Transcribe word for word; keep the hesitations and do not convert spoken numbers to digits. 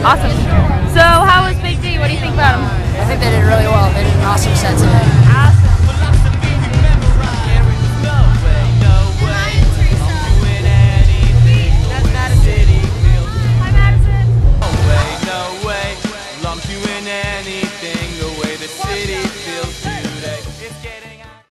Awesome. So how was Big D? What do you think about him? I think they did really well. They did an awesome set today.